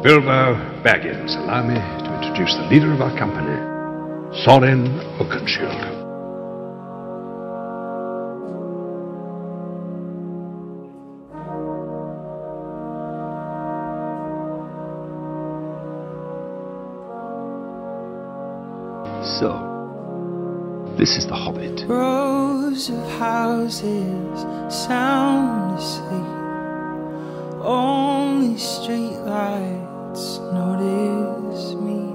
Bilbo Baggins, allow me to introduce the leader of our company, Thorin Bagginshield. So, this is the Hobbit. Rows of houses sound asleep. Only street lights notice me.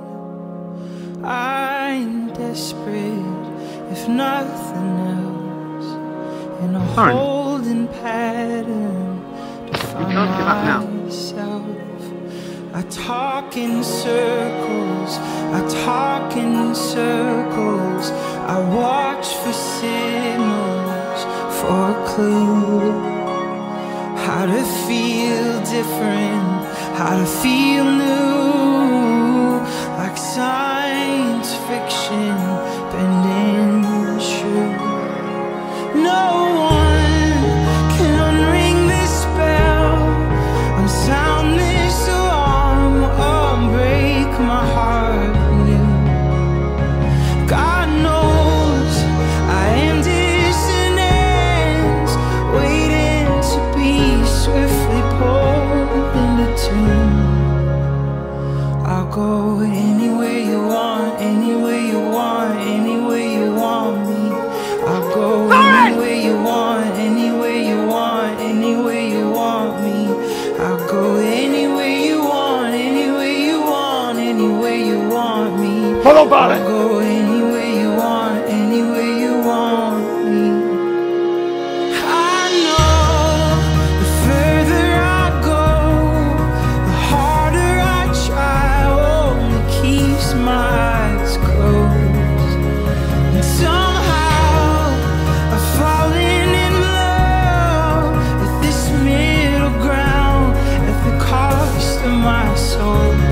I'm desperate, if nothing else, in a holding pattern to find myself. I talk in circles, I talk in circles. I watch for signals, for a clue. How to feel different, how to feel new. Like science fiction, bending true. No one can unring this spell. I'm soundless, so break my heart new. God knows I am dissonance, waiting to be swiftly pulled into tune. I'll go anywhere you want, anywhere you want, anywhere you want me. I'll go anywhere you want, anywhere you want, anywhere you want me. I'll go anywhere you want, anywhere you want, anywhere you want me. Follow Barney. I'll go anywhere you want, anywhere you want me. I know the further I go, the harder I try, only keeps my eyes closed. And somehow I've fallen in love with this middle ground at the cost of my soul.